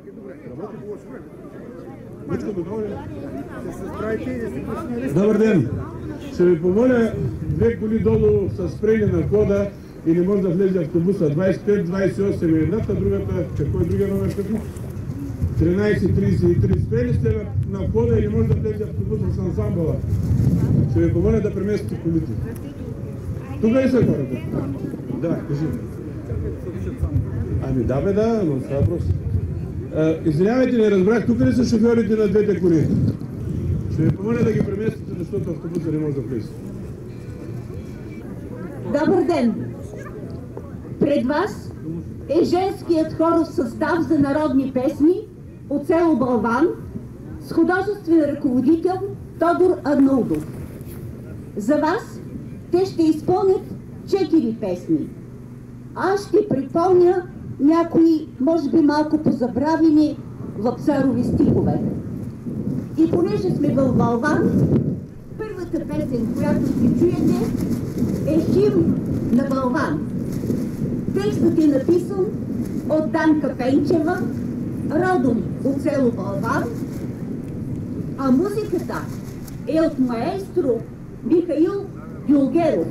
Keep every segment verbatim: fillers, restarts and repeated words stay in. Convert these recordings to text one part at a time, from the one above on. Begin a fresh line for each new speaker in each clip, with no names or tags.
Добър ден! Ще ви помоля две коли долу са спрени на входа и не може да влезе автобуса. двайсет и пет двайсет и осем е едната, другата, какво е другия номер? тринайсет трийсет и три. Спрени сте на, на входа и не може да влезе автобуса с ансамбъла. Ще ви помоля да преместите колите. Тук ли са хората? Да, кажи. Ами да бе, да, но това е въпрос. Извинявайте, не разбрах, тук ли са шофьорите на двете коли? Ще ви помоля да ги преместите, защото автобуса не може да влезе.
Добър ден! Пред вас е женският хоров състав за народни песни от село Балван с художествен ръководител Тодор Арнаудов. За вас те ще изпълнят четири песни. Аз ще припомня някои, може би малко позабравени Вапцарови стихове. И понеже сме в Балван, първата песен, която ще чуете, е химн на Балван. Текстът е написан от Данка Пенчева, родом от село Балван, а музиката е от маестро Михаил Гюлгеров,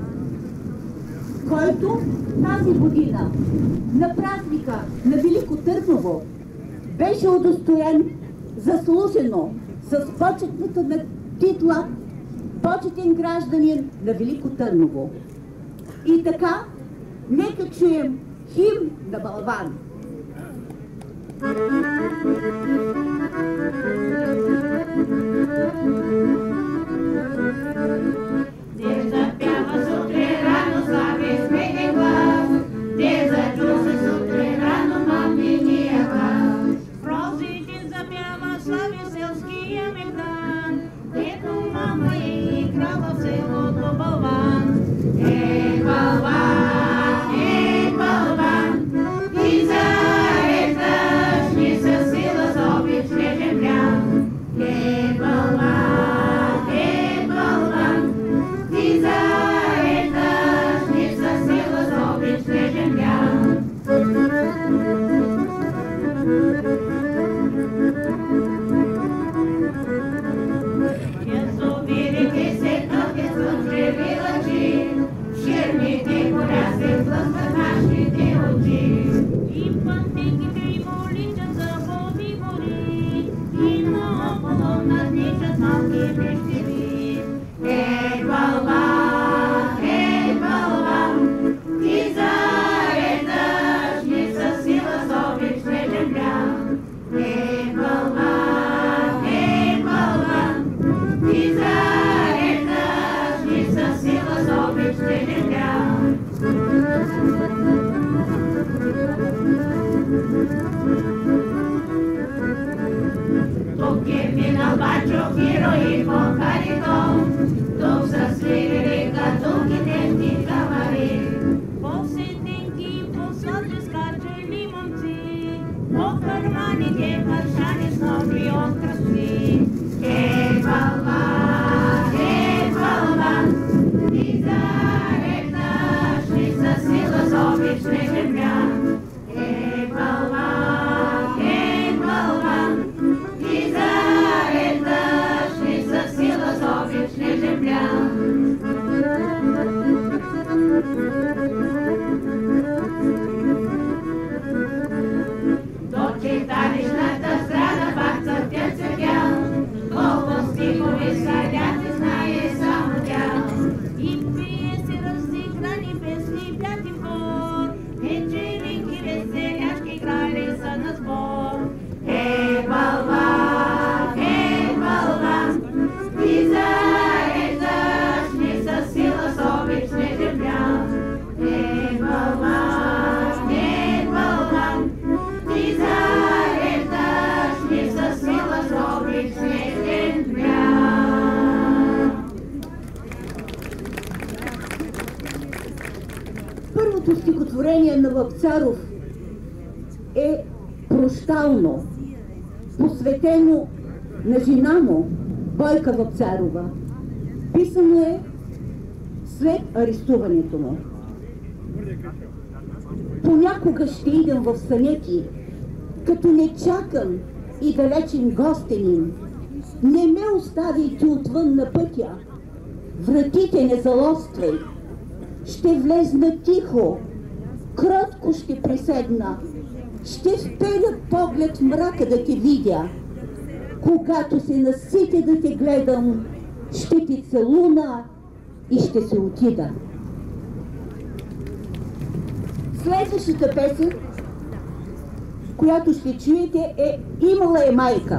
който тази година на празника на Велико Търново беше удостоен заслужено с почетната титла почетен гражданин на Велико Търново. И така, нека чуем химн на Балван.
Де запява сутрин рано слави смехен глас, де зачу се сутрин рано маминия глас. Прозите запява слави селския мегдан, дето мама е играла в селото Балван. Е, Балван, е, Балван, ти зареждаш ни със сила с обич нежен брян. Е, Балван, е, Балван, ти зареждаш ни със сила с обич нежен брян. Язовирите се топят слънчеви лъчи, ширмите горя се блъскат нашите очи. И пътниките й моличат за води гори, и наоколо надничат малки пещери. Е, Балван, е, Балван, ти зареждаш ни със сила с обич нежен брян. Е, Балван, е, Балван, ти зареждаш ни със сила с обич нежен брян. Тук е минал Бачо, герои по Харитон, тук са свирили катунките в ти камари. По сетенки, по слади скачали момци, по карманите хършани с нови открасти. Е, Балван, е, Балван, ти зареждаш ни със сила с обич нежен брян. Е, Балван, е, Балван, ти зареждаш ни със сила с обич нежен брян. До читалищната сграда пак цъфтят църкя, колко стихови съдят и знае само тя. И пие се разиграни песни пяти хор, вечеринки веселяшки крали са на сбор. Е, Балван, е, Балван, ти зареждаш ни със сила с обич нежен брян. Е, Балван, е, Балван, ти зареждаш ни със сила с обич нежен брян.
Първото стихотворение на Вапцаров е прощално, посветено на жена му, Бойка Вапцарова. Писано е след арестуването му. Понякога ще идем в сънети Като нечакан и далечен гостенин, не ме оставяйте отвън на пътя. Вратите не залоствай. Ще влезна тихо, кротко ще приседна, ще впеля поглед в мрака да те видя. Когато се наситя да те гледам, ще те целуна и ще се отида. Следващата песен, която ще чуете, е "Имала е майка".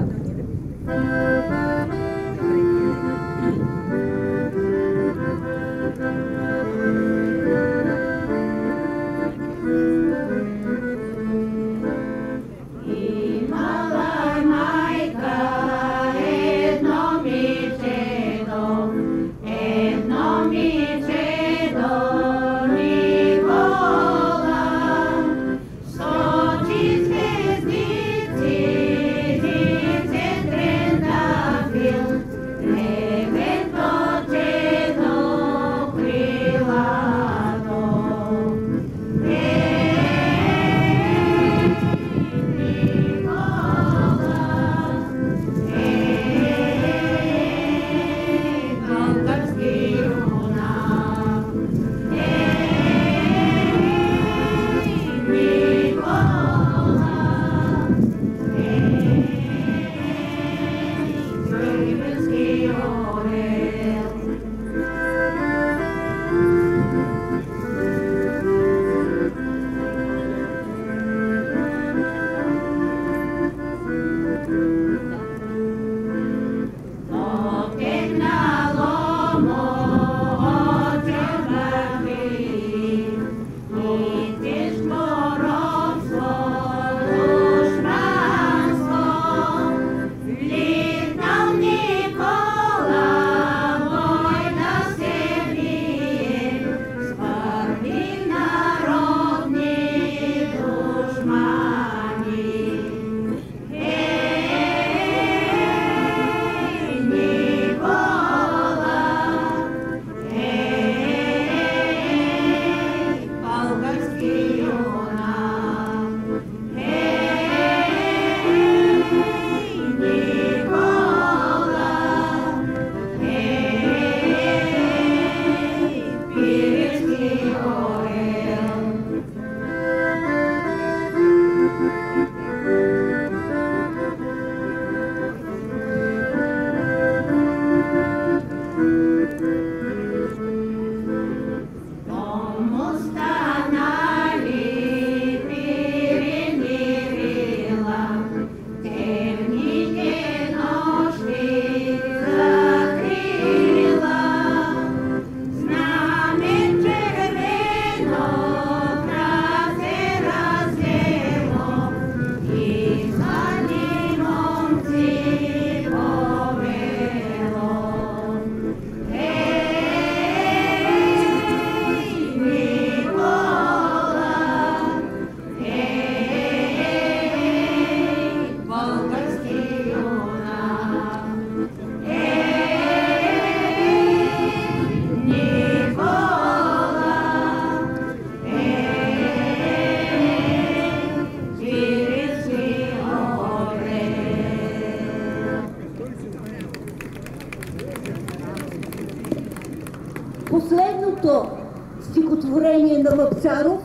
Последното стихотворение на Вапцаров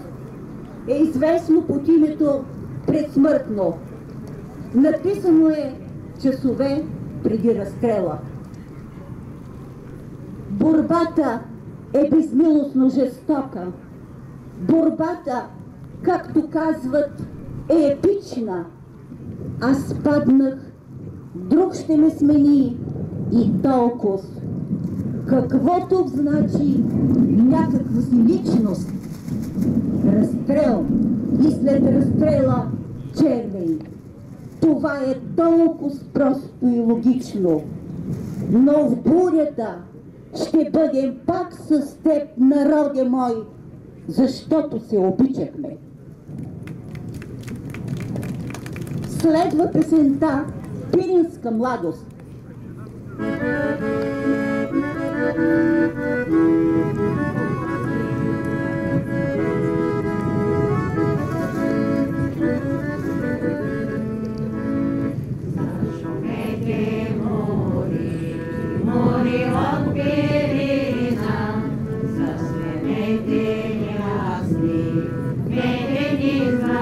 е известно под името "Предсмъртно". Написано е часове преди разстрела. Борбата е безмилостно жестока. Борбата, както казват, е епична. Аз паднах, друг ще ме смени и толкова. Каквото значи някаква си личност. Разстрел и след разстрела червей. Това е толкова просто и логично. Но в бурята ще бъдем пак с теб, народе мой, защото се обичахме. Следва песента "Пиринска младост".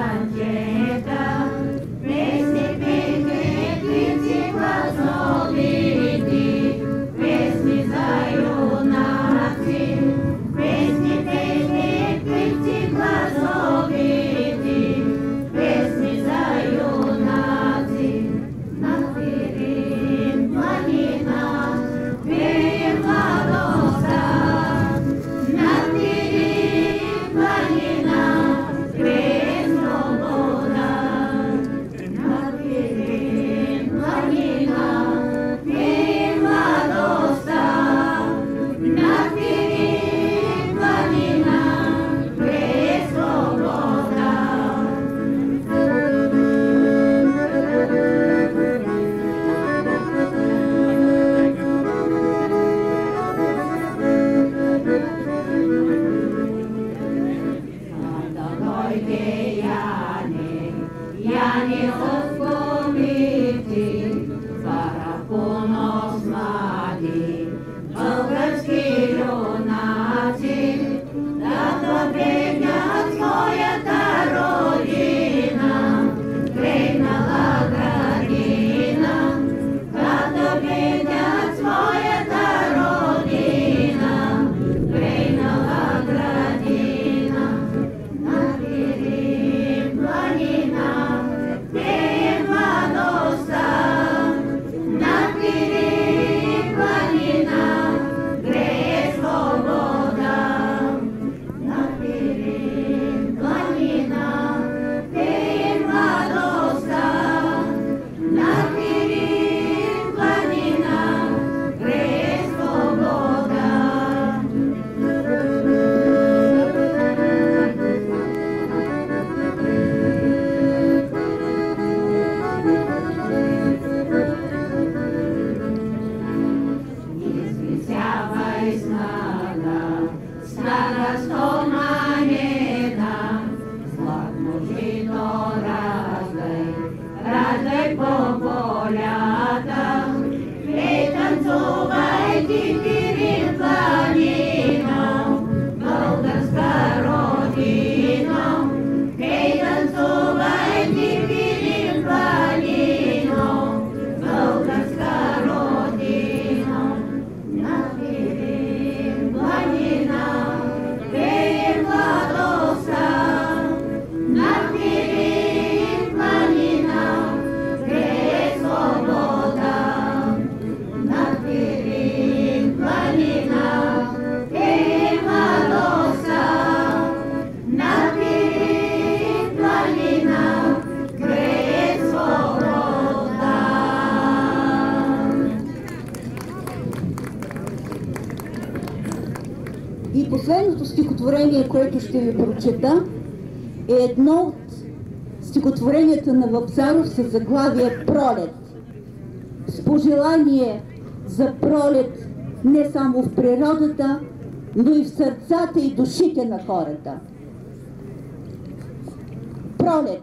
И последното стихотворение, което ще ви прочета, е едно от стихотворенията на Вапцаров със заглавие "Пролет". С пожелание за пролет не само в природата, но и в сърцата и душите на хората. Пролет.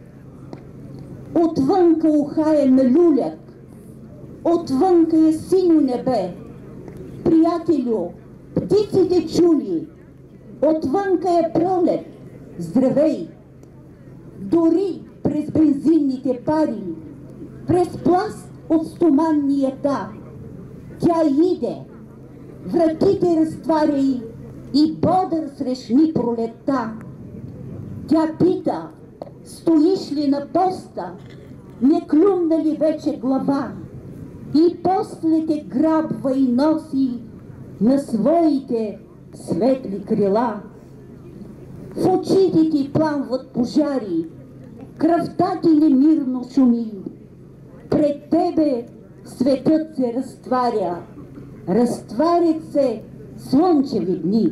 Отвънка ухае на люляк, отвънка е синьо небе. Приятелю, птиците чули, отвънка е пролет, здравей! Дори през бензинните пари, през пласт от стоманнията, тя иде, вратите разтваряй и бодър срещни пролетта. Тя пита, стоиш ли на поста, не клюмна ли вече глава, и после те грабва и носи на своите светли крила. В очите ти пламват пожари, кръвта ти немирно шуми. Пред тебе светът се разтваря, разтварят се слънчеви дни.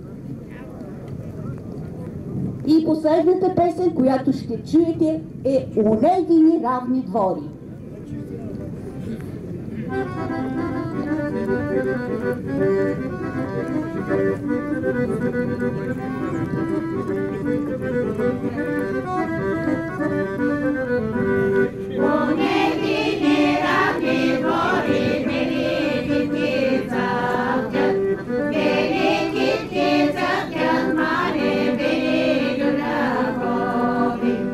И последната песен, която ще чуете, е "Онегини равни двори".
Онегини равни двори, велики цъфтят, велики цъфтят, мали, вели любови.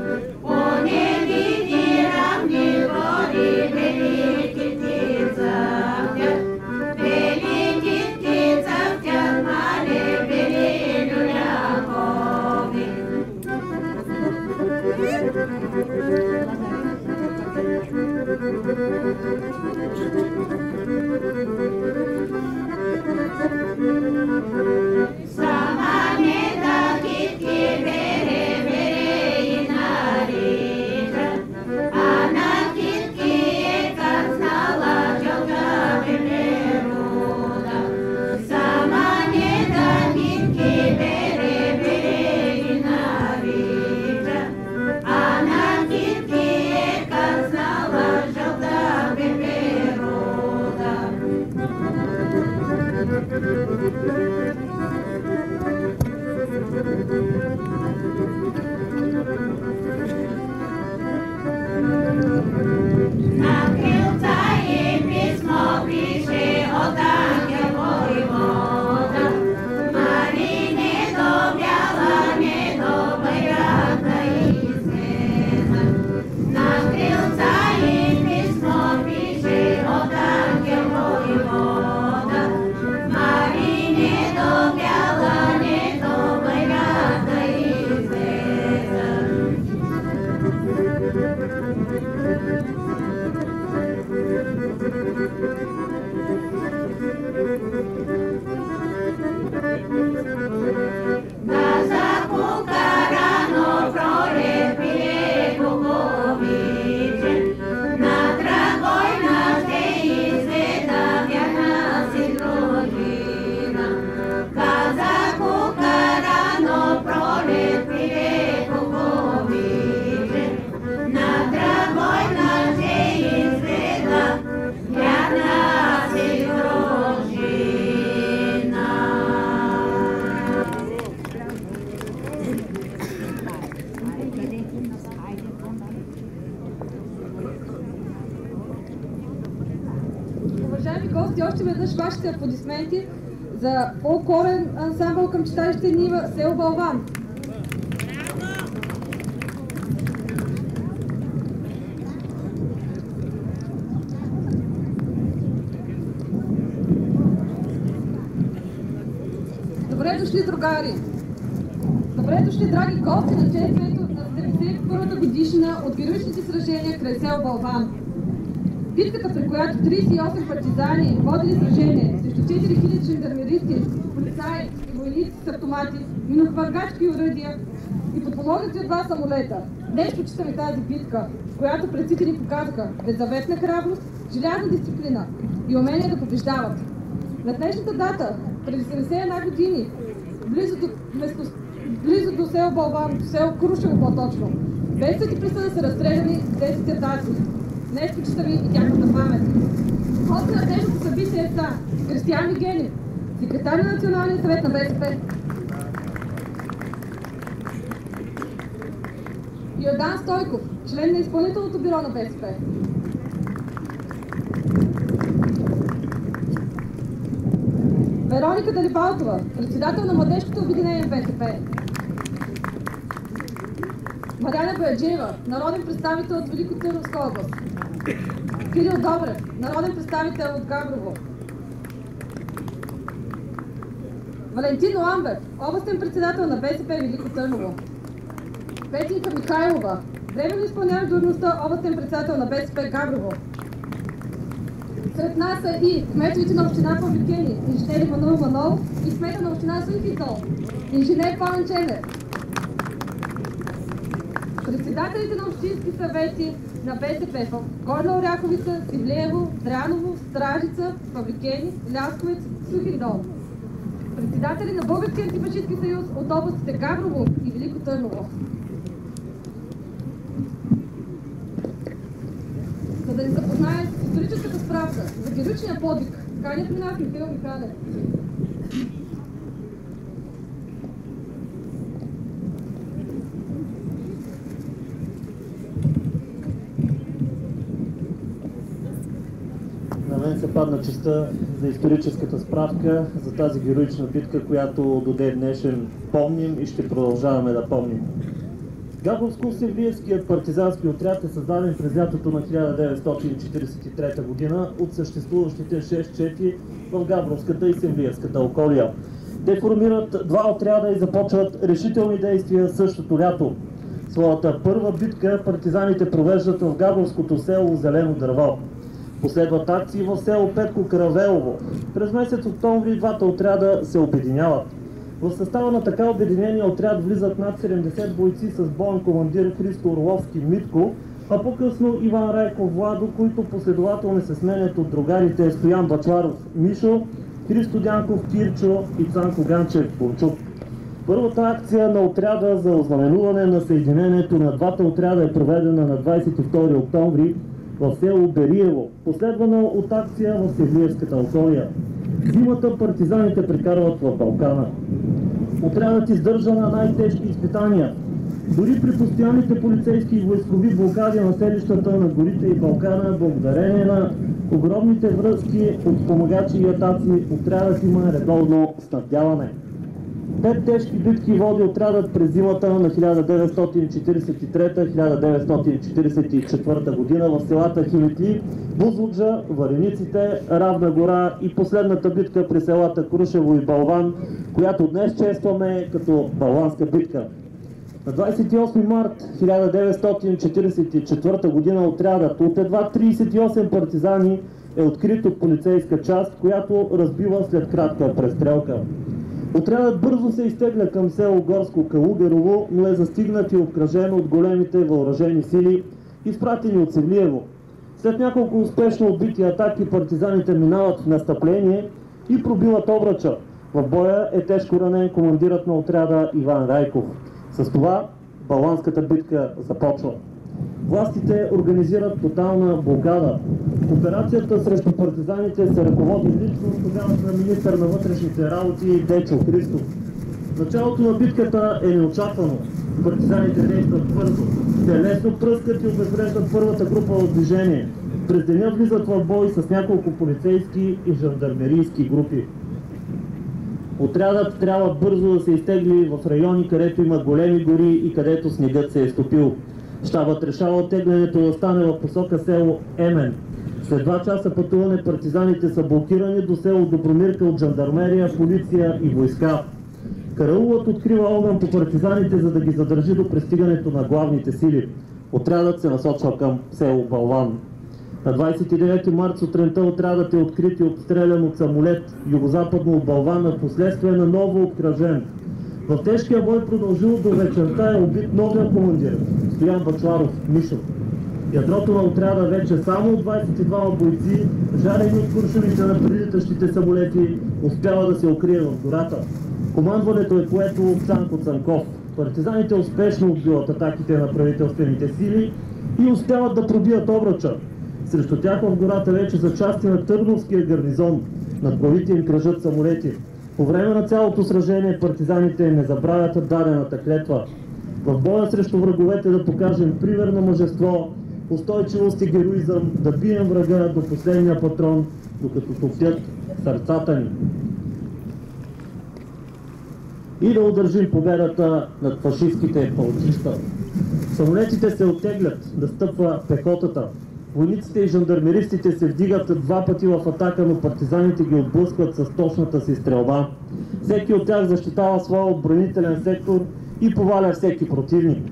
Уважаеми гости, още веднъж вашите аплодисменти за фолклорен ансамбъл към читалище Нива, село Балван. Добре дошли, другари! Добре дошли, драги гости, на честването на седемдесет и първата годишна от героичните сражения край село Балван. Битката, при която тридесет и осем партизани водили сражение срещу четири хиляди жандармеристи, полицаи и войници с автомати, минохвъргачки и оръдия и подпомогнати от два самолета. Днес почитаме тази битка, в която предците ни показаха беззаветна храброст, желязна дисциплина и умение да побеждават. На днешната дата, преди седемдесет и една години, близо до, место, близо до село Балван, до село Крушево по-точно, без съд и присъда са разстреляни десет ятаци. Днес почитаме и тяхната памет. Гости на днешното събитие са Кристиян Вигенин, секретар на Националния съвет на БСП, Йордан Стойков, член на изпълнителното бюро на БСП, Вероника Далибалтова, председател на Младежкото обединение в БСП, Марияна Бояджиева, народен представител от Великотърновска област, Кирил Добрев, народен представител от Габрово, Валентин Ламбев, областен председател на БСП Велико Търново, Петинка Михайлова, временно изпълняващ длъжността областен председател на БСП Габрово. Сред нас са и кметовете на община Павликени, инженер Манол Манол, и кмета на община Сухитол, инженер Пламен Ченев. Председателите на общински съвети на БСП в Горна Оряховица, Сивлеево, Дряново, Стражица, Павликени, Лясковец, Сухиндол. Председатели на Българския антифашистски съюз от областите Габрово и Велико Търново. За да ни запознаем с историческата справка за героичния подвиг, каня при нас Михаил Михайлов.
На мен се падна честа за историческата справка за тази героична битка, която до ден днешен помним и ще продължаваме да помним. Габровско-Севлиевският партизански отряд е създаден през лятото на хиляда деветстотин четиридесет и трета година от съществуващите шест чети в Габровската и Севлиевската околия. Те формират два отряда и започват решителни действия същото лято. Своята първа битка партизаните провеждат в габровското село Зелено дърво. Последват акции в село Петко Каравелово. През месец октомври двата отряда се обединяват. В състава на така обединения отряд влизат над седемдесет бойци с боен командир Христо Орловски Митко, а по-късно Иван Райков Владо, които последователно се сменят от другарите Стоян Бъчваров Мишо, Христо Дянков Кирчо и Цанко Ганчев Бончук. Първата акция на отряда за ознаменуване на съединението на двата отряда е проведена на двадесет и втори октомври в село Бериево, последвана от акция в Севлиевската околия. Зимата партизаните прекарват в Балкана. Отрядът издържа на най-тежки изпитания. Дори при постоянните полицейски и войскови блокади на селищата на горите и Балкана, благодарение на огромните връзки от спомагачи и атаци, отрядът има редовно снабдяване. Пет тежки битки води отрядът през зимата на хиляда деветстотин четиридесет и трета - хиляда деветстотин четиридесет и четвърта година в селата Химитли, Бузлуджа, Варениците, Равна гора и последната битка при селата Крушево и Балван, която днес честваме като Балванска битка. На двадесет и осми март хиляда деветстотин четиридесет и четвърта година отрядът от едва тридесет и осем партизани е открит от полицейска част, която разбива след кратка престрелка. Отрядът бързо се изтегля към село Горско Калугерово, но е застигнат и обкръжен от големите въоръжени сили, изпратени от Севлиево. След няколко успешно отбити атаки партизаните минават в настъпление и пробиват Обръча. В боя е тежко ранен командирът на отряда Иван Райков. С това Балванската битка започва. Властите организират тотална блокада. Операцията срещу партизаните се ръководи лично от тогавашния министър на вътрешните работи Дечо Христов. Началото на битката е неочаквано. Партизаните действат бързо. Те лесно пръскат и обезвреждат първата група от движение. През деня влизат в бой с няколко полицейски и жандармерийски групи. Отрядът трябва бързо да се изтегли в райони, където има големи гори и където снегът се е стопил. Щабът решава оттеглянето да стане в посока село Емен. След два часа пътуване партизаните са блокирани до село Добромирка от жандармерия, полиция и войска. Караулът открива огън по партизаните, за да ги задържи до пристигането на главните сили. Отрядът се насочва към село Балван. На двадесет и девети март сутринта отрядът е открит и обстрелян от самолет югозападно от Балван, а впоследствие наново обкръжен. В тежкия бой, продължил до вечерта, е убит новия командир Стоян Бъчваров Мишов. Ядрото на отряда вече само от двадесет и двама бойци, жарени от куршумите на прилитащите самолети, успява да се укрие в гората. Командването е поето от Цанко Цанков. Партизаните успешно отбиват атаките на правителствените сили и успяват да пробият Обръча. Срещу тях в гората вече за части на Търновския гарнизон. Над главите им кръжат самолети. По време на цялото сражение партизаните не забравят дадената клетва. В боя срещу враговете да покажем пример на мъжество, устойчивост и героизъм, да бием врага до последния патрон, докато топлят сърцата ни. И да удържим победата над фашистските пълчища. Самолетите се оттеглят, да стъпва пехотата. Войниците и жандармеристите се вдигат два пъти в атака, но партизаните ги отблъскват с точната си стрелба. Всеки от тях защитава своя отбранителен сектор и поваля всеки противник.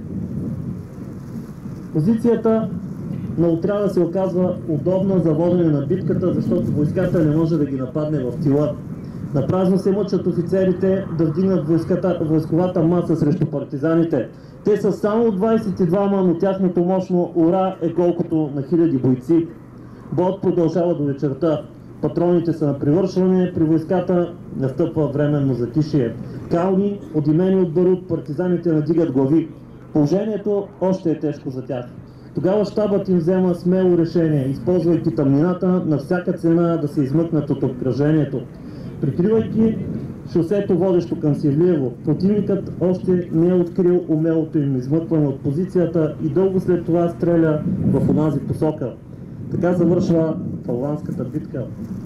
Позицията на отряда се оказва удобна за водене на битката, защото войската не може да ги нападне в тила. Напразно се мъчат офицерите да вдигнат войската, войсковата маса срещу партизаните. Те са само двадесет и двама, но тяхното мощно ура е колкото на хиляди бойци. Боят продължава до вечерта. Патроните са на привършване, при войската настъпва временно затишие. Кални, одимени от барут, партизаните надигат глави. Положението още е тежко за тях. Тогава щабът им взема смело решение, използвайки тъмнината на всяка цена да се измъкнат от обкръжението. Прикривайки шосето, водещо към Севлиево, противникът още не е открил умелото им измъкване от позицията и дълго след това стреля в онази посока. Така завършва Балванската битка.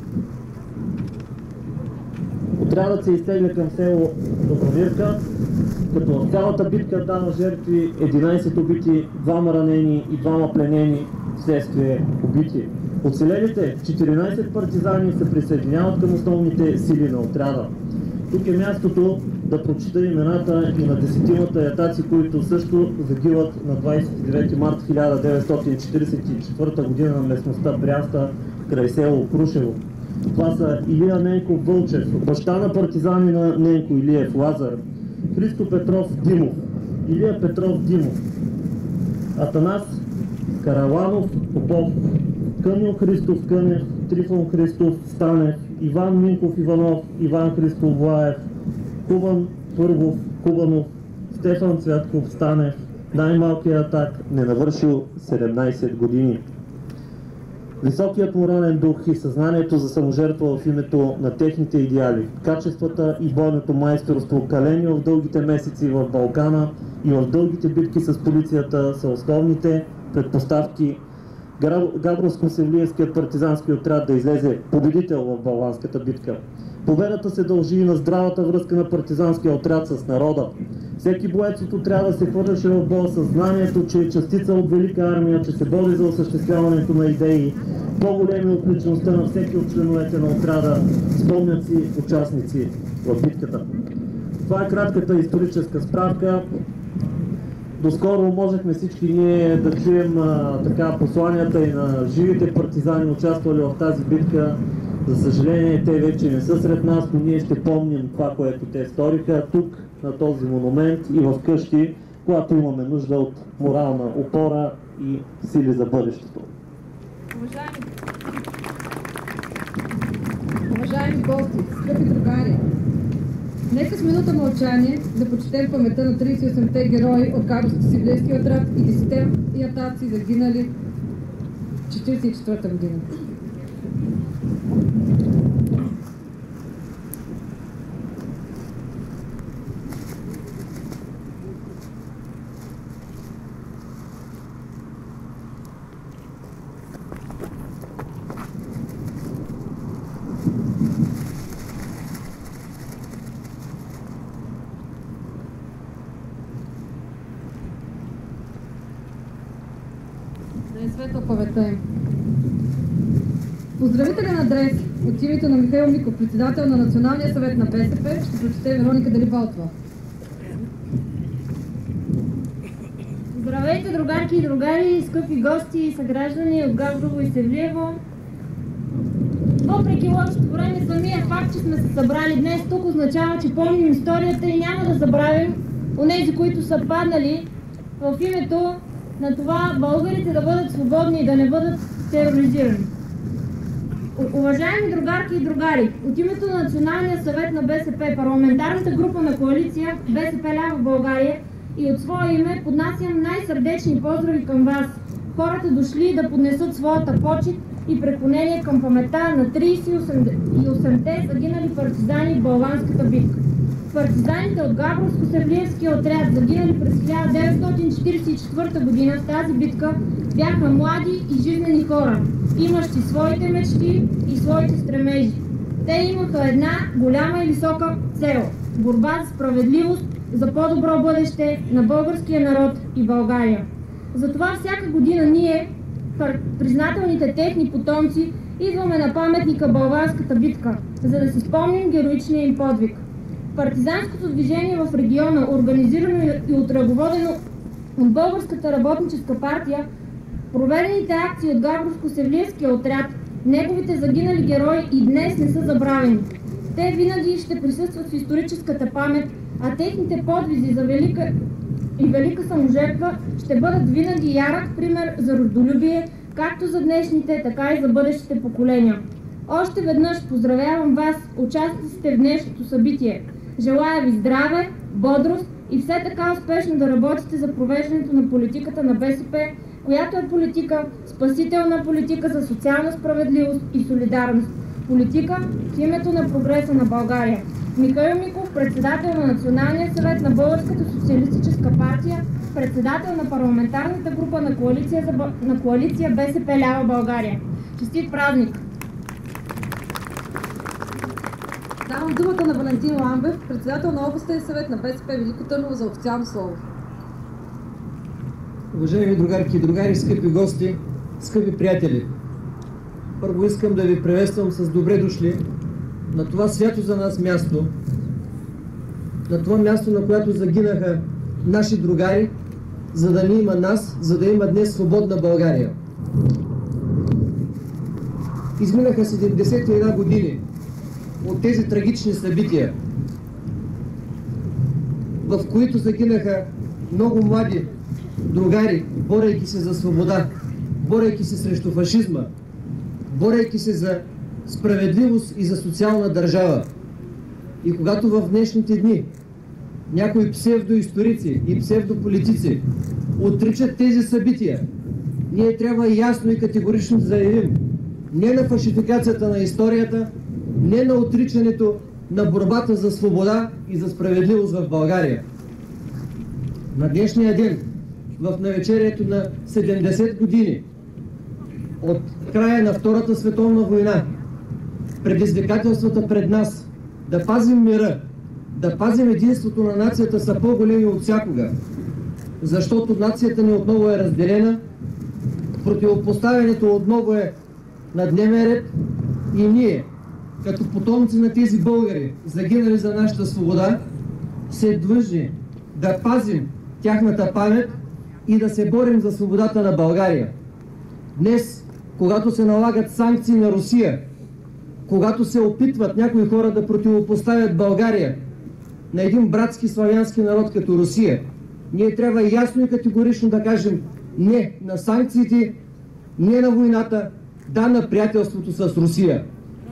Отрядът се изтегля към село Добромирка, като в цялата битка дава жертви единадесет убити, двама ранени и двама пленени вследствие убити. Оцелелите четиринадесет партизани се присъединяват към основните сили на отряда. Тук е мястото да прочита имената и на десетимата ятаци, които също загиват на двадесет и девети март хиляда деветстотин четиридесет и четвърта година на местността Брянста край село Крушево. Това са Илия Ненков Вълчев, баща на партизани на Ненко Илиев Лазар, Христо Петров Димов, Илия Петров Димов, Атанас Караланов Попов, Кънил Христов Кънев, Трифон Христов Станев, Иван Минков Иванов, Иван Христов Влаев, Кубан Първов Кубанов, Стефан Цвятков Станев, най-малкият атак, не навършил седемнадесет години. Високият морален дух и съзнанието за саможертва в името на техните идеали, качествата и бойното майсторство, калени в дългите месеци в Балкана и в дългите битки с полицията са основните предпоставки Габровско-Севлиевският партизански отряд да излезе победител в Балканската битка. Победата се дължи и на здравата връзка на партизанския отряд с народа. Всеки боец от отряда се хвърляше в боя съзнанието, че е частица от велика армия, че се бори за осъществяването на идеи, по-големи от личността на всеки от членовете на отряда, спомнят си участници в битката. Това е кратката историческа справка. Доскоро можехме всички ние да чуем а, така посланията и на живите партизани, участвали в тази битка. За съжаление, те вече не са сред нас, но ние ще помним това, което те сториха тук, на този монумент и в къщи, когато имаме нужда от морална опора и сили за бъдещето.
Уважаеми, Уважаеми гости, скъпи другари, нека с минута мълчание да почетем паметта на тридесет и осемте герои от Габровско-Севлиевския отряд и десетте ятаци загинали четиридесет и четвърта година. Светла паметта им. Поздравителен адрес от името на Михаил Миков, председател на Националния съвет на БСП, ще прочете Вероника Далибалтова.
Здравейте, другарки и другари, скъпи гости и съграждани от Габрово и Севлиево. Въпреки лошото време, самия факт, че сме се събрали днес тук, означава, че помним историята и няма да забравим онези, които са паднали в името на това българите да бъдат свободни и да не бъдат тероризирани. Уважаеми другарки и другари, от името на Националния съвет на БСП, парламентарната група на коалиция БСП лява България и от свое име поднасям най-сърдечни поздрави към вас, хората дошли да поднесат своята почит и преклонение към паметта на тридесет и осемте загинали партизани в Балканската битка. Партизаните от Габровско-Севлиевския отряд, загинали през хиляда деветстотин четиридесет и четвърта година в тази битка, бяха млади и жизнени хора, имащи своите мечти и своите стремежи. Те имаха една голяма и висока цел – борба за справедливост, за по-добро бъдеще на българския народ и България. Затова всяка година ние, признателните техни потомци, идваме на паметника Балканската битка, за да си спомним героичния им подвиг. Партизанското движение в региона, организирано и отръководено от Българската работническа партия, проведените акции от Габровско-Севлиевския отряд, неговите загинали герои и днес не са забравени. Те винаги ще присъстват в историческата памет, а техните подвизи за велика и велика саможертва ще бъдат винаги ярък пример за родолюбие, както за днешните, така и за бъдещите поколения. Още веднъж поздравявам вас, участниците в днешното събитие. Желая ви здраве, бодрост и все така успешно да работите за провеждането на политиката на БСП, която е политика, спасителна политика за социална справедливост и солидарност. Политика в името на прогреса на България. Михаил Миков, председател на Националния съвет на Българската социалистическа партия, председател на парламентарната група на коалиция, за... на коалиция БСП лява България. Честит празник!
Давам думата на Валентин Ламбев, председател на областен съвет на БСП Велико Търново, за официално слово.
Уважаеми другарки и другари, скъпи гости, скъпи приятели! Първо искам да ви приветствам с добре дошли на това свято за нас място, на това място, на което загинаха наши другари, за да ни има нас, за да има днес свободна България. Изминаха седемдесет и една години от тези трагични събития, в които загинаха много млади другари, борейки се за свобода, борейки се срещу фашизма, борейки се за справедливост и за социална държава. И когато в днешните дни някои псевдоисторици и псевдополитици отричат тези събития, ние трябва ясно и категорично да заявим не на фалшификацията на историята, не на отричането на борбата за свобода и за справедливост в България. На днешния ден, в навечерието на седемдесет години от края на Втората световна война, предизвикателствата пред нас да пазим мира, да пазим единството на нацията са по-големи от всякога, защото нацията ни отново е разделена, противопоставянето отново е на дневен ред и ние, като потомци на тези българи, загинали за нашата свобода, се длъжни да пазим тяхната памет и да се борим за свободата на България. Днес, когато се налагат санкции на Русия, когато се опитват някои хора да противопоставят България на един братски славянски народ като Русия, ние трябва ясно и категорично да кажем не на санкциите, не на войната, да на приятелството с Русия.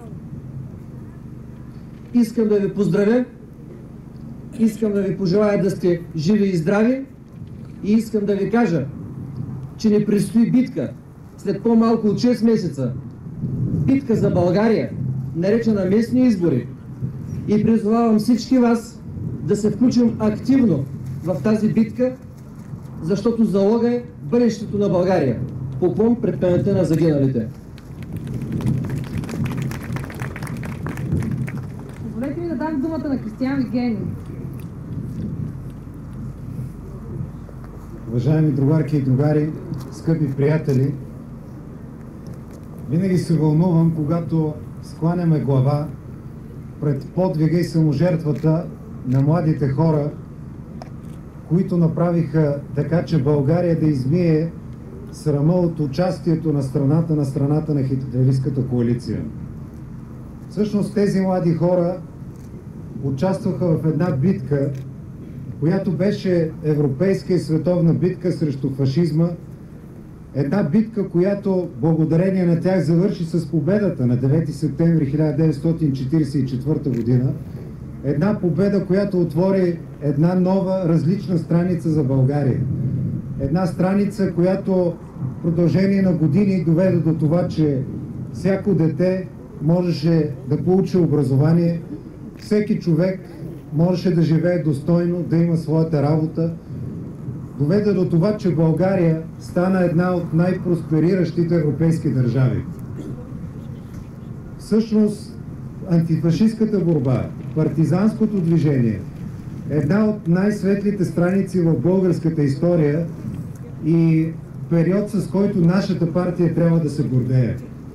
Искам да ви поздравя, искам да ви пожелая да сте живи и здрави и искам да ви кажа, че ни предстои битка след по-малко от шест месеца. Битка за България, наречена местни избори. И призовавам всички вас да се включим активно в тази битка, защото залога е бъдещето на България. Поклон пред паметта на загиналите.
Позволете ми да дам думата на Кристиян Вигенин.
Уважаеми другарки и другари, скъпи приятели, винаги се вълнувам, когато скланяме глава пред подвига и саможертвата на младите хора, които направиха така, че България да измие срама от участието на страната на страната на хитлеристката коалиция. Всъщност тези млади хора участваха в една битка, която беше европейска и световна битка срещу фашизма. Една битка, която благодарение на тях завърши с победата на девети септември хиляда деветстотин четиридесет и четвърта година. Една победа, която отвори една нова, различна страница за България. Една страница, която в продължение на години доведе до това, че всяко дете можеше да получи образование, всеки човек можеше да живее достойно, да има своята работа. Доведе до това, че България стана една от най-проспериращите европейски държави. Всъщност, антифашистката борба, партизанското движение е една от най-светлите страници в българската история и период, с който нашата партия трябва да се гордее.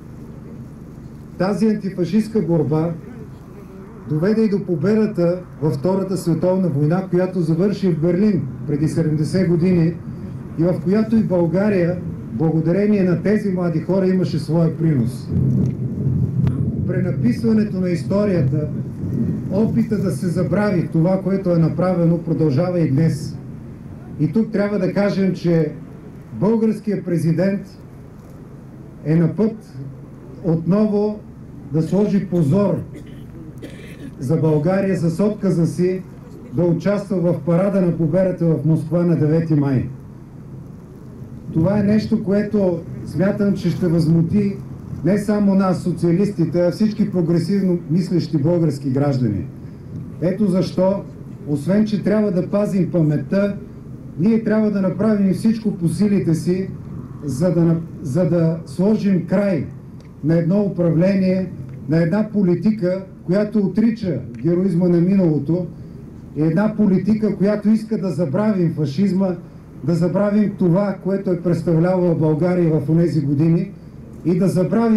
Тази антифашистка борба доведе и до победата във Втората световна война, която завърши в Берлин преди седемдесет години и в която и България, благодарение на тези млади хора, имаше своя принос. Пренаписването на историята, опита да се забрави това, което е направено, продължава и днес. И тук трябва да кажем, че българският президент е на път отново да сложи позор за България с отказа си да участва в парада на победата в Москва на девети май. Това е нещо, което смятам, че ще възмути не само нас, социалистите, а всички прогресивно мислещи български граждани. Ето защо, освен че трябва да пазим паметта, ние трябва да направим всичко по силите си, за да, за да сложим край на едно управление, на една политика, която отрича героизма на миналото, и една политика, която иска да забравим фашизма, да забравим това, което е представлявала България в онези години и да забравим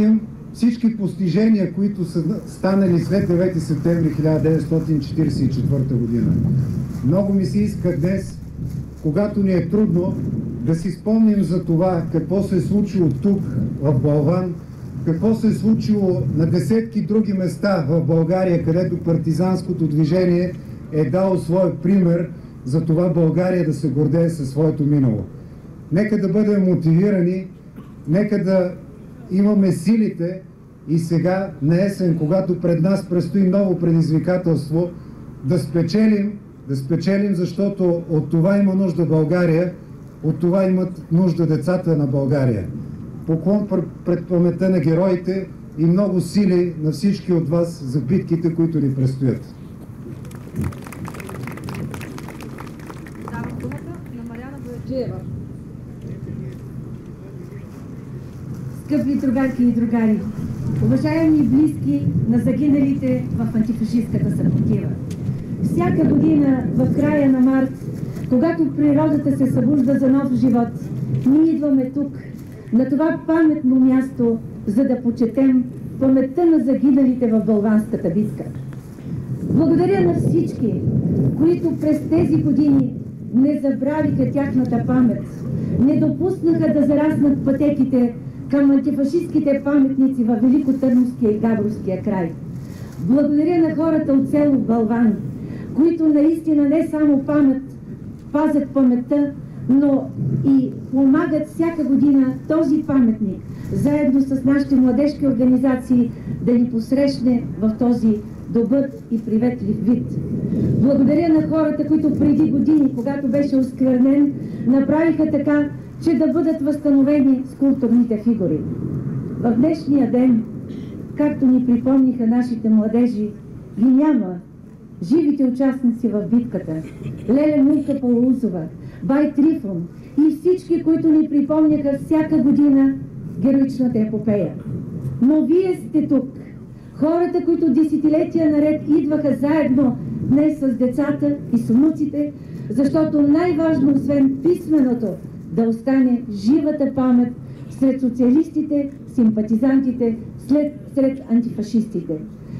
всички постижения, които са станали след девети септември хиляда деветстотин четиридесет и четвърта година. Много ми се иска днес, когато ни е трудно, да си спомним за това какво се е случило тук, в Балван, какво се е случило на десетки други места в България, където партизанското движение е дало своя пример за това България да се гордее със своето минало. Нека да бъдем мотивирани, нека да имаме силите и сега на есен, когато пред нас предстои ново предизвикателство, да спечелим, да спечелим, защото от това има нужда България, от това имат нужда децата на България. Поклон пред паметта на героите и много сили на всички от вас за битките, които ни предстоят.
Давам думата на Мариана Бояджиева.
Скъпи другарки и другари, уважаеми близки на загиналите в антифашистката съпротива. Всяка година в края на март, когато природата се събужда за нов живот, ние идваме тук, на това паметно място, за да почетем паметта на загиналите в Балванската битка. Благодаря на всички, които през тези години не забравиха тяхната памет, не допуснаха да зараснат пътеките към антифашистките паметници във Великотърновския и Габровския край. Благодаря на хората от село Балван, които наистина не само памет, пазят паметта, но и помагат всяка година този паметник, заедно с нашите младежки организации, да ни посрещне в този добър и приветлив вид. Благодаря на хората, които преди години, когато беше осквернен, направиха така, че да бъдат възстановени скулптурните фигури. В днешния ден, както ни припомниха нашите младежи, ги няма живите участници в битката, Леля Милка Палаузова, Бай Трифон и всички, които ни припомняха всяка година героичната епопея. Но вие сте тук, хората, които десетилетия наред идваха заедно днес с децата и с внуците, защото най-важно, освен писменото, да остане живата памет сред социалистите, симпатизантите, след, сред антифашистите.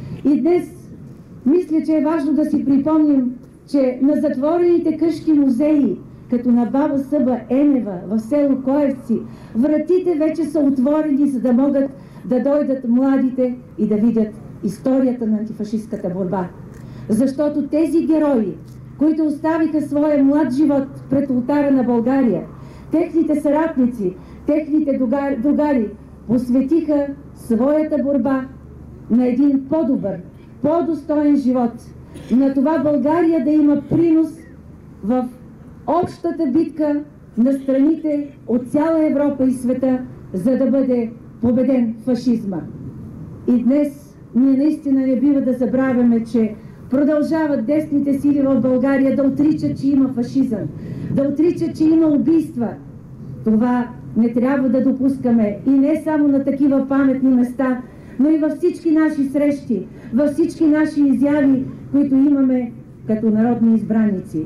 И днес мисля, че е важно да си припомним, че на затворените къщи музеи, като на баба Съба Енева в село Коевци, вратите вече са отворени, за да могат да дойдат младите и да видят историята на антифашистката борба. Защото тези герои, които оставиха своя млад живот пред ултара на България, техните съратници, техните другари посветиха своята борба на един по-добър, по-достоен живот, на това България да има принос в общата битка на страните от цяла Европа и света, за да бъде победен фашизма. И днес ние наистина не бива да забравяме, че продължават десните сили в България да отричат, че има фашизъм, да отричат, че има убийства. Това не трябва да допускаме и не само на такива паметни места, но и във всички наши срещи, във всички наши изяви, които имаме като народни избраници.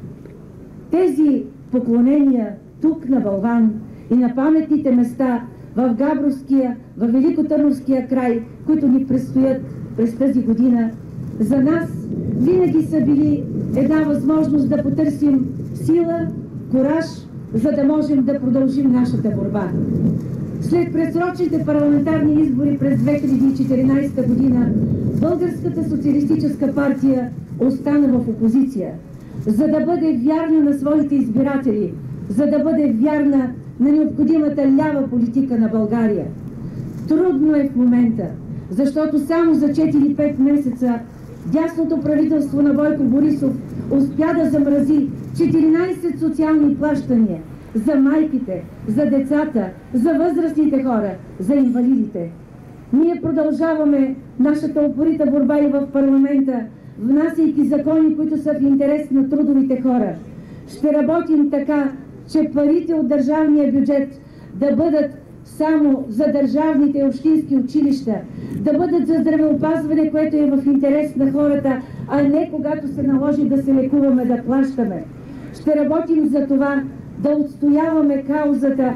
Тези поклонения тук на Балван и на паметните места в Габровския, в Великотърновския край, които ни предстоят през тази година, за нас винаги са били една възможност да потърсим сила, кураж, за да можем да продължим нашата борба. След предсрочните парламентарни избори през две хиляди и четиринадесета година, Българската социалистическа партия остана в опозиция, за да бъде вярна на своите избиратели, за да бъде вярна на необходимата лява политика на България. Трудно е в момента, защото само за четири-пет месеца дясното правителство на Бойко Борисов успя да замрази четиринадесет социални плащания за майките, за децата, за възрастните хора, за инвалидите. Ние продължаваме нашата упорита борба и в парламента, внасяйки закони, които са в интерес на трудовите хора. Ще работим така, че парите от държавния бюджет да бъдат само за държавните и общински училища, да бъдат за здравеопазване, което е в интерес на хората, а не когато се наложи да се лекуваме, да плащаме. Ще работим за това да отстояваме каузата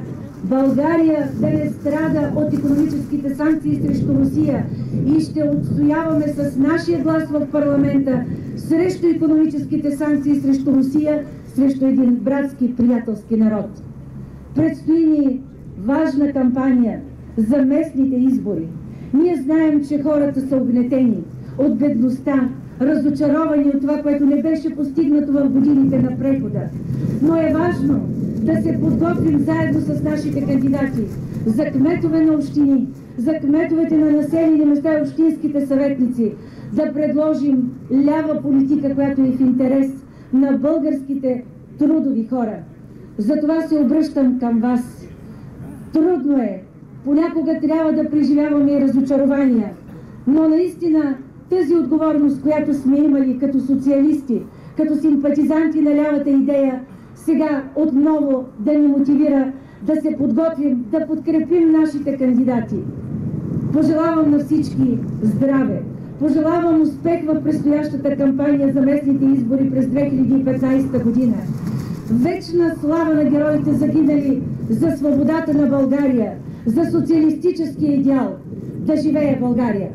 България да не страда от икономическите санкции срещу Русия и ще отстояваме с нашия глас в парламента срещу икономическите санкции срещу Русия, срещу един братски, приятелски народ. Предстои ни важна кампания за местните избори. Ние знаем, че хората са угнетени от бедността, разочаровани от това, което не беше постигнато в годините на прехода. Но е важно да се подготвим заедно с нашите кандидати за кметове на общини, за кметовете на населени места и общинските съветници, да предложим лява политика, която е в интерес на българските трудови хора. Затова се обръщам към вас. Трудно е. Понякога трябва да преживяваме и разочарования. Но наистина тази отговорност, която сме имали като социалисти, като симпатизанти на лявата идея, сега отново да ни мотивира да се подготвим, да подкрепим нашите кандидати. Пожелавам на всички здраве. Пожелавам успех в предстоящата кампания за местните избори през две хиляди и петнадесета година. Вечна слава на героите, загинали за свободата на България, за социалистическия идеал. Да живее България!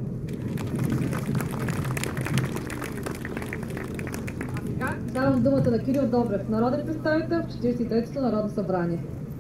Давам думата на Кирил Добрев, народен представител в четиридесет и третото Народно събрание.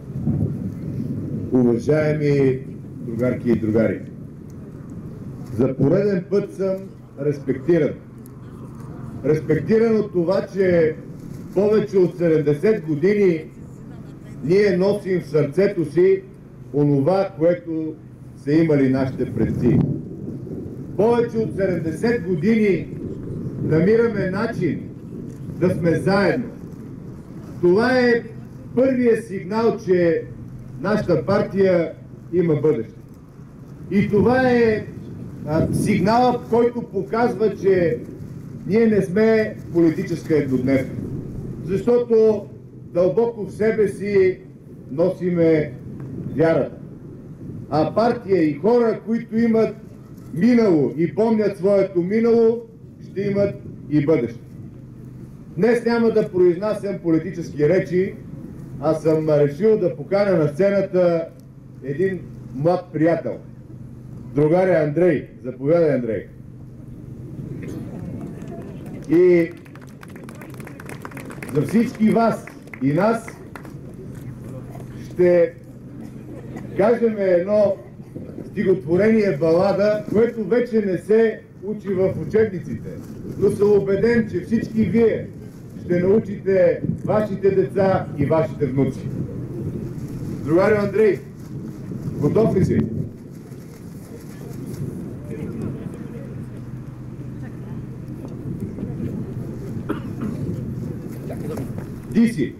Уважаеми другарки и другари, за пореден път съм респектиран. Респектиран от това, че повече от седемдесет години ние носим в сърцето си онова, което са имали нашите предци. Повече от седемдесет години намираме начин да сме заедно. Това е първият сигнал, че нашата партия има бъдеще. И това е а, сигналът, който показва, че ние не сме политическа еднодневка. Защото дълбоко в себе си носиме вярата. А партия и хора, които имат минало и помнят своето минало, ще имат и бъдеще. Днес няма да произнасям политически речи, а съм решил да поканя на сцената един млад приятел. Другаря Андрей. Заповядай, Андрей. И за всички вас и нас ще кажем едно стихотворение, балада, което вече не се учи в учебниците, но съм убеден, че всички вие ще научите вашите деца и вашите внуци. Другарю Андрей, готов ли си? Ти си.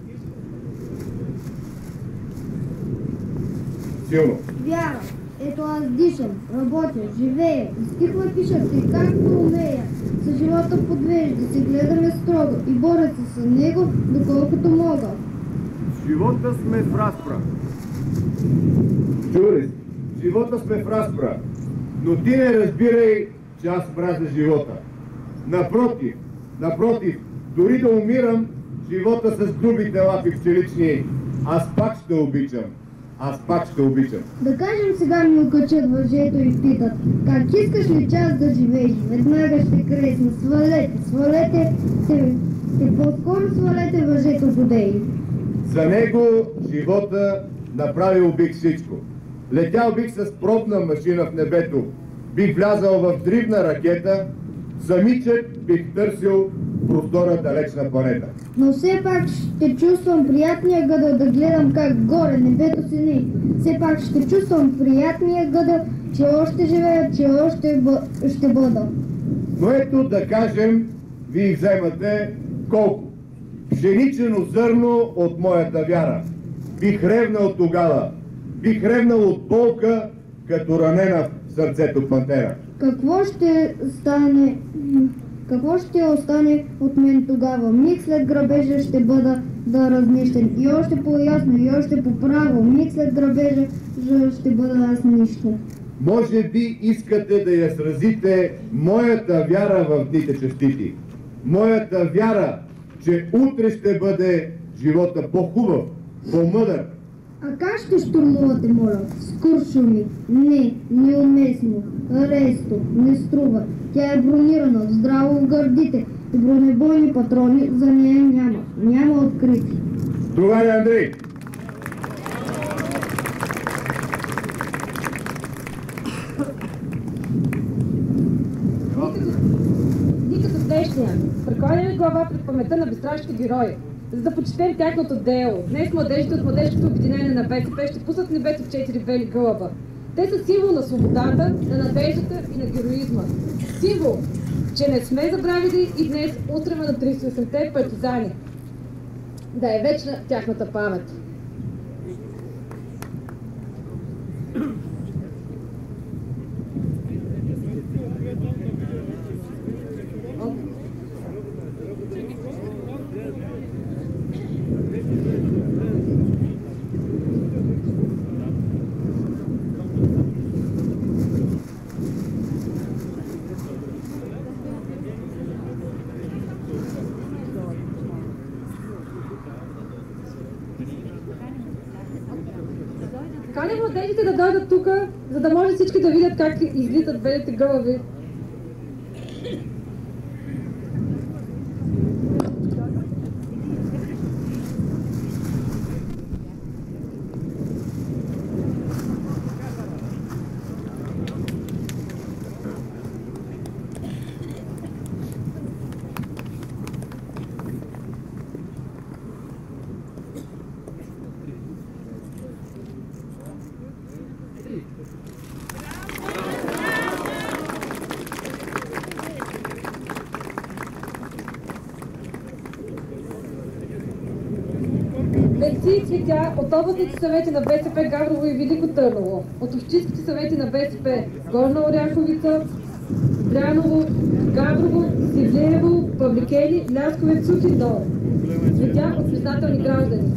Силно.
Вяра. Ето аз дишам, работя, живея, стихове пиша си както умея. За живота подвежда, се гледаме строго и боря се с него, доколкото мога.
В живота сме в разпра. Чули, в живота сме в разпра, но ти не разбирай, че аз мразя живота. Напротив, напротив, дори да умирам, живота с грубите лапи пчелични, аз пак ще обичам. Аз пак ще обичам.
Да кажем, сега ми окачат въжето и питат, как искаш ли час да живееш? Веднага ще кресна. Свалете, свалете, те, те по-скоро свалете въжето водей.
За него живота направил бих всичко. Летял бих с пробна машина в небето. Бих влязал в дрибна ракета. Самичък бих търсил простора далечна планета.
Но все пак ще чувствам приятния гъдъл да гледам как горе небето си не. Все пак ще чувствам приятния гъдъл, че още живея, че още бъ... ще бъда.
Но ето да кажем, вие вземате колко? Пшеничено зърно от моята вяра. Бих ревнал тогава. Бих ревнал от болка, като ранена в сърцето пантера.
Какво ще стане... Какво ще остане от мен тогава? Миг след грабежа ще бъда да разнищен. И още по-ясно, и още по-право. Миг след грабежа ще бъда аз нищо.
Може би искате да я сразите моята вяра в дните честити. Моята вяра, че утре ще бъде живота по-хубав, по-мъдър.
А как ще штурмувате, моля? С куршуми? Не, неуместно. Аресто, не струва. Тя е бронирана, здраво в гърдите и бронебойни патрони за нея няма. Няма открити.
Това е Андрей.
Дни като днешния, прекланяме глава пред паметта на безстрашните герои, за да почетем тяхното дело. Днес младежите от Младежкото обединение на БСП ще пуснат в небето четири бели гълъба. Те са символ на свободата, на надеждата и на героизма. Символ, че не сме забравили и днес утрема на тридесет и осемте партизани. Да е вечна тяхната памет. Каня младежите да дойдат тук, за да може всички да видят как излитат белите гълъби. Венци и цветя от областните съвети на БСП Габрово и Велико Търново, от общинските съвети на БСП Горна Оряховица, Дряново, Габрово, Севлиево, Павликени, Лясковец, Сухи Дол. Цветя от признателни граждани.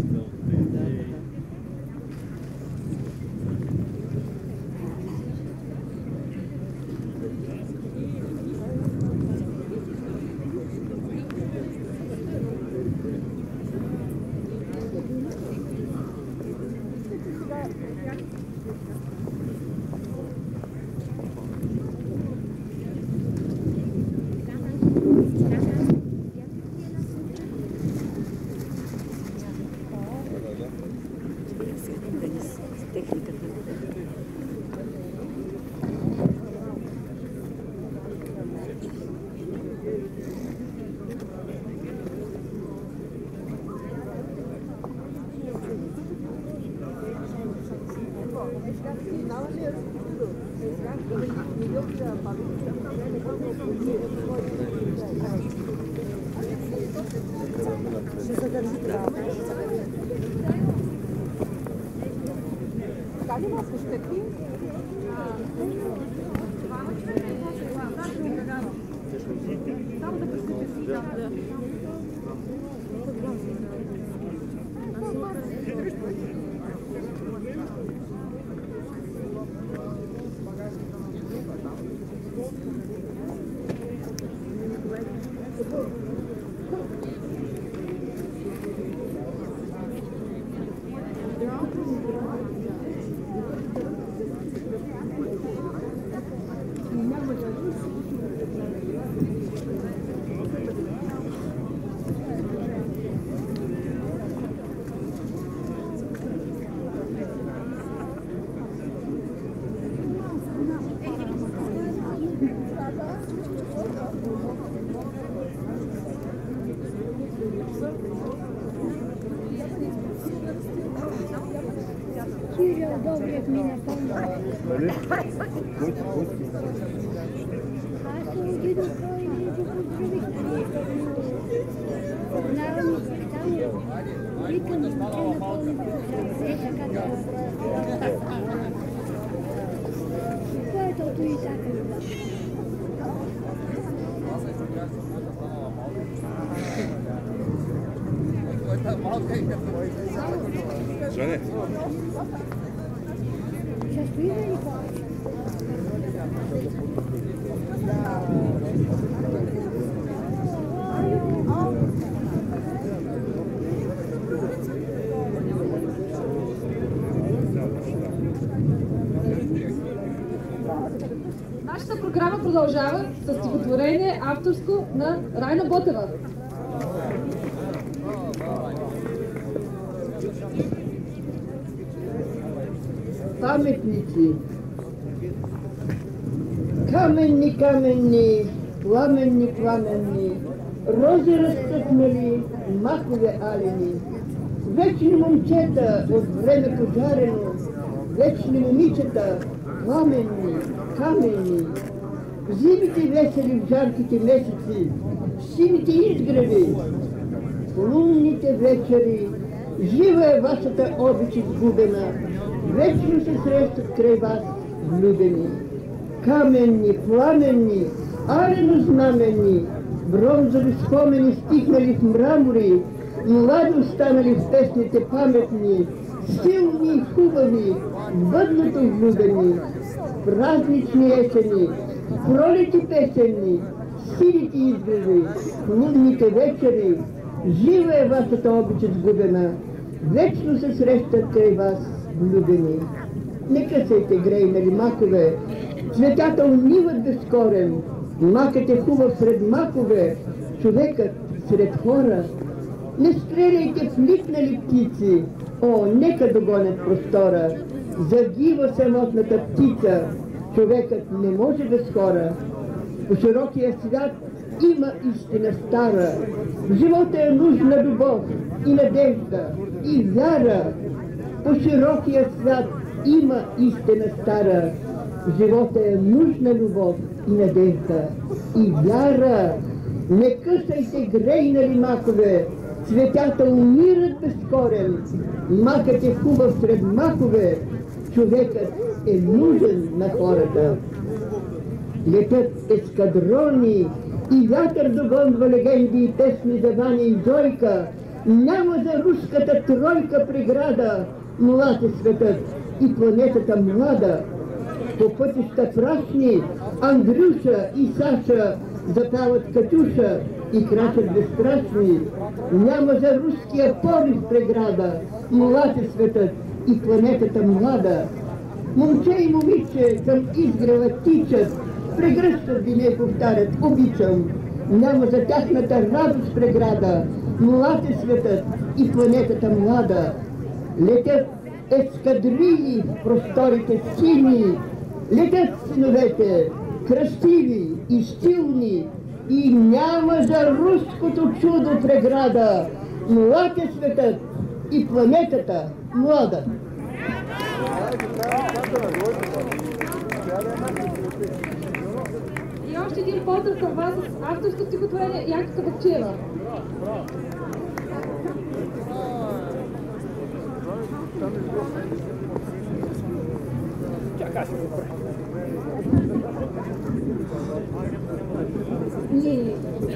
Добрият ми напомня. Аз се отидох и не го поздравих. Познавам и специално. Викам, че напълно все така да което и така.
Söyle.
Нашата програма продължава с стихотворение авторско на Райна Ботева.
Паметници. Каменни, каменни, пламенни, пламенни, рози разцъкнали, макове алени, вечни момчета от време пожарено, вечни момичета, пламенни, каменни, зимите весели в жарките месеци, сините изгреви, лунните вечери, жива е вашата обич изгубена, вечно се срещат край вас влюбени. Каменни, пламенни, арено-знаменни, бронзови спомени стихнали в мрамори, млади останали в песните паметни, силни и хубави, бъдното влюбени, празнични есени, пролети песенни, силите изгреви, лунните вечери, жива е вашата обич изгубена, вечно се срещат край вас влюбени. Не късайте грейнали макове, цветята униват безкорен, макът е хубав сред макове, човекът сред хора. Не стреляйте в литнали птици, о, нека догонят простора. Загива самотната птица, човекът не може без хора. По широкия свят има истина стара, в живота е нужна любов и надежда и вяра. По широкия свят има истина стара, в живота е нужна любов и надежда и вяра. Не късайте грейнали макове, цветята умират безкорен, макът е хубав сред макове, човекът е нужен на хората. Летят ескадрони и вятър догонва легенди и песни за Ваня и Зойка. Няма за руската тройка преграда, млад е светът и планетата млада. По пътища прашни Андрюша и Саша запяват Катюша и крачат безстрашни. Няма за руския порив преграда, млад е светът и планетата млада. Момче и момиче към изгрева тичат, прегръщат ви не повтарят обичам. Няма за тяхната радост преграда, млад е светът и планетата млада. Летят ескадрили в просторите сини, летят синовете, красиви и стилни, и няма за руското чудо преграда, млад е светът и планетата млада.
И още един поздрав към вас с авторско стихотворение Янка Кабакчиева. Не.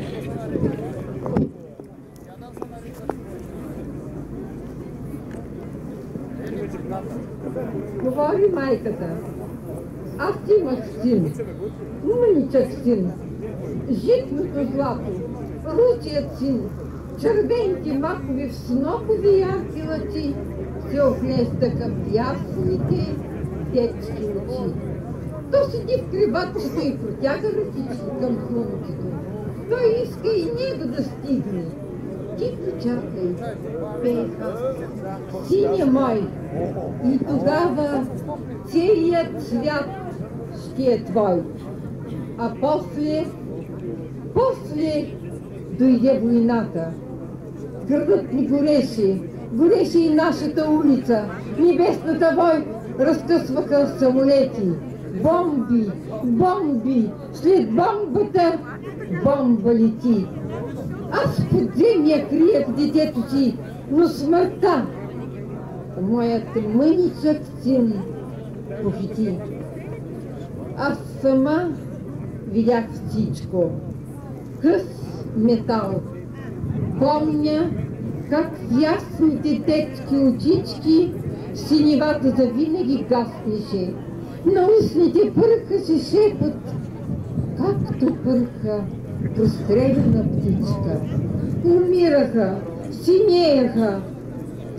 Говори майката. Аз имах син, мъничък син, житното злато, лучият син, червените макови в снопови ярки лъчи се отнестаха в ясните детски очи. То седи в крибатчето и протяга ръцички към слънцето. Той иска и него да стигне. Ти почакай, пеха, синя мой, и тогава целият свят ще е твой. А после, после дойде войната. Градът ни гореше, гореше и нашата улица. Небесната вой разкъсваха самолети. Бомби, бомби, след бомбата бомба лети. Аз в подземия криех детето си, но смъртта моят мъничък син похити. Аз сама видях всичко. Къс метал. Помня как в ясните детски очички синевата завинаги гаснеше. На устните пърхаше шепот, както пърха простреляна птичка. Умираха, синееха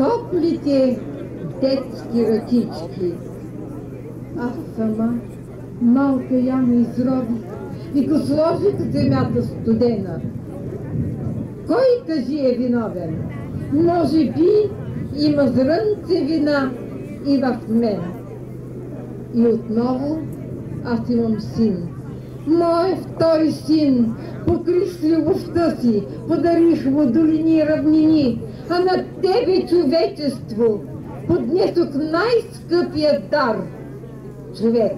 топлите детски ръчички. Аз сама
малка яма изроби и го сложи от земята студена. Кой, кажи, е виновен? Може би има зрънце вина и в мен. И отново аз имам син. Моят втори син, покрих любовта си, подарих му долини и равнини, а на тебе, човечество, поднесох най-скъпия дар – човек.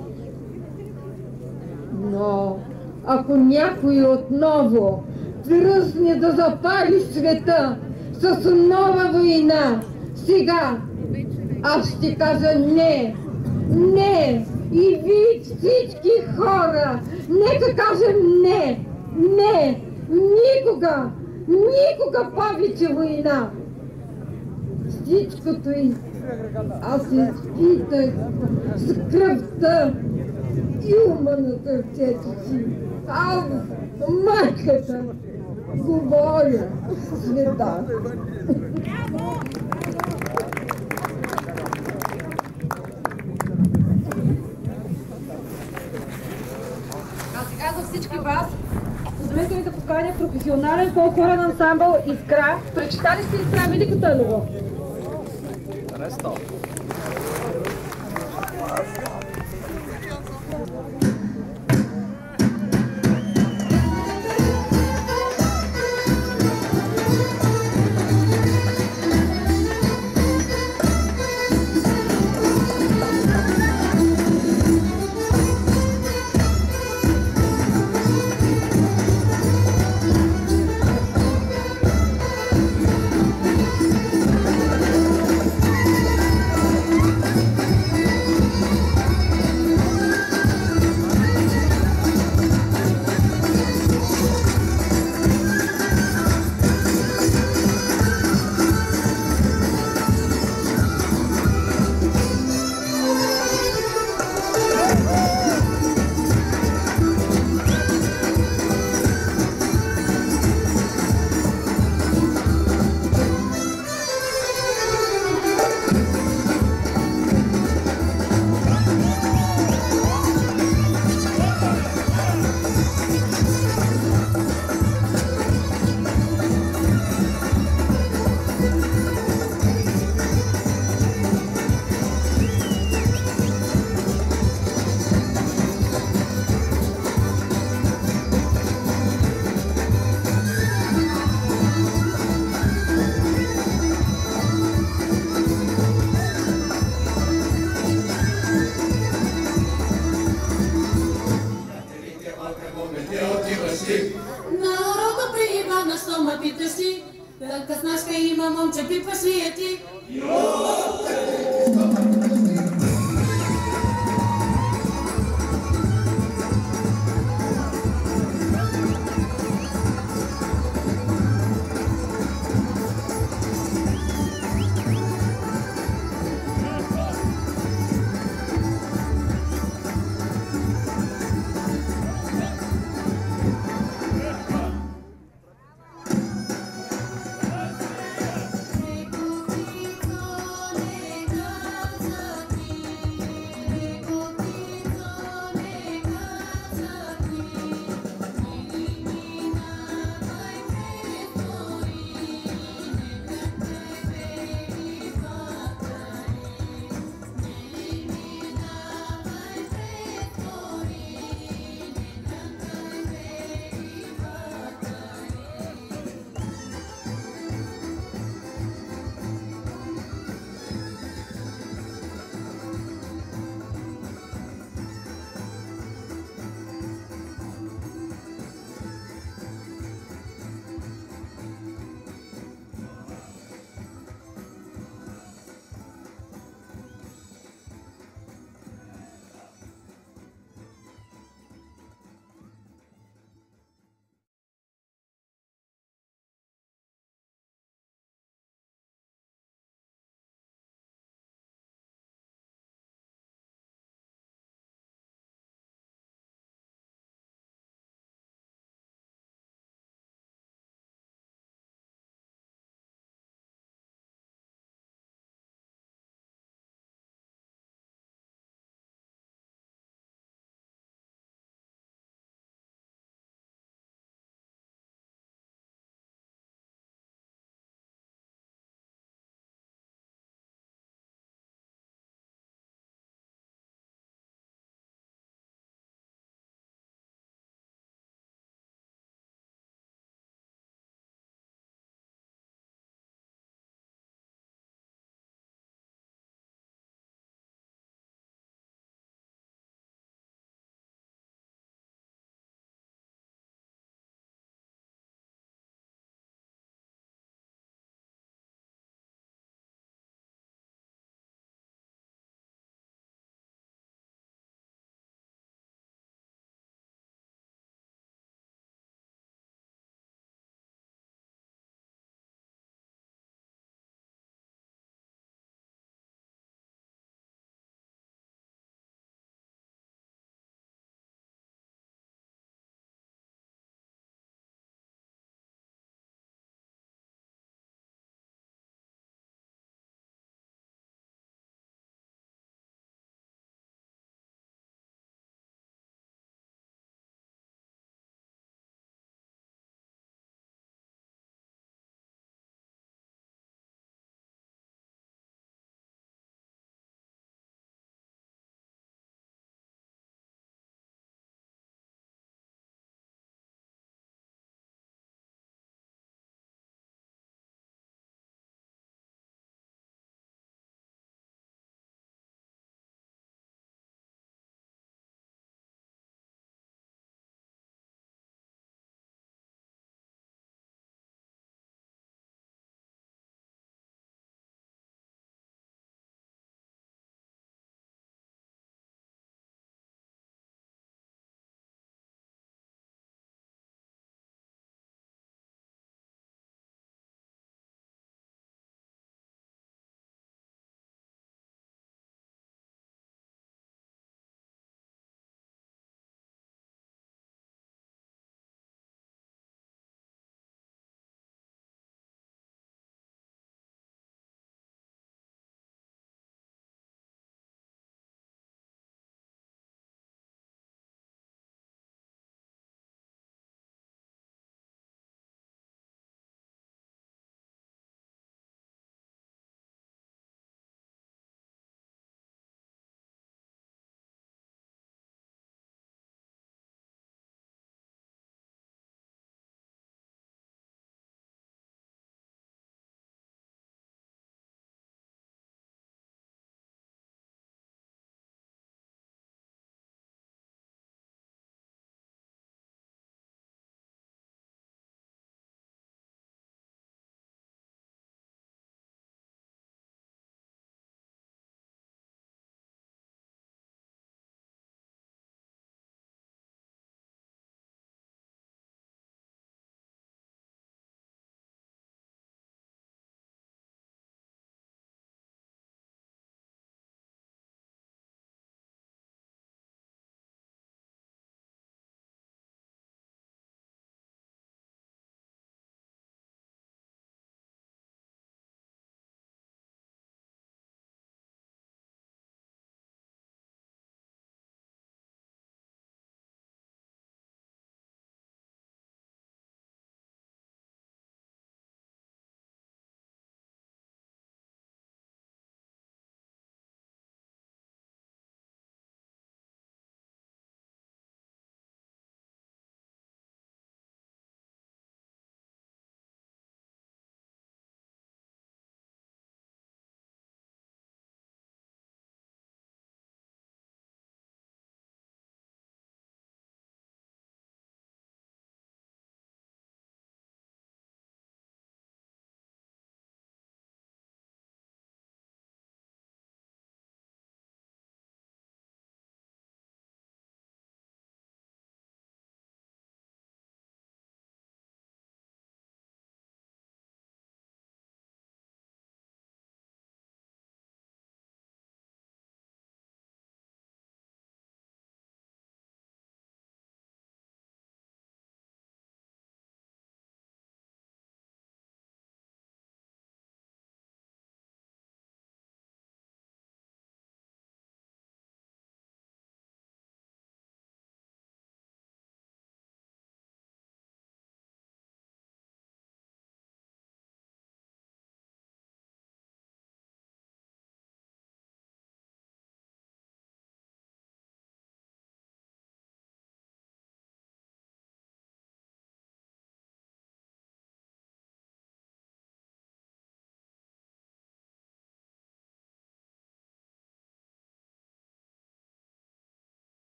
Но ако някой отново тръсне да запали света с нова война, сега аз ще кажа не, не, и вие всички хора, нека кажем не, не, никога, никога повече война. Всичкото и аз изпитах с кръвта и ума на сърцето си. Аз, майката, говоря света.
А сега за всички вас, позволете ми да поканя професионален фолклорен ансамбъл Искра. Прочитали сте Искра Велико Търново?
Така снашка има момче, пипаш ли е ти?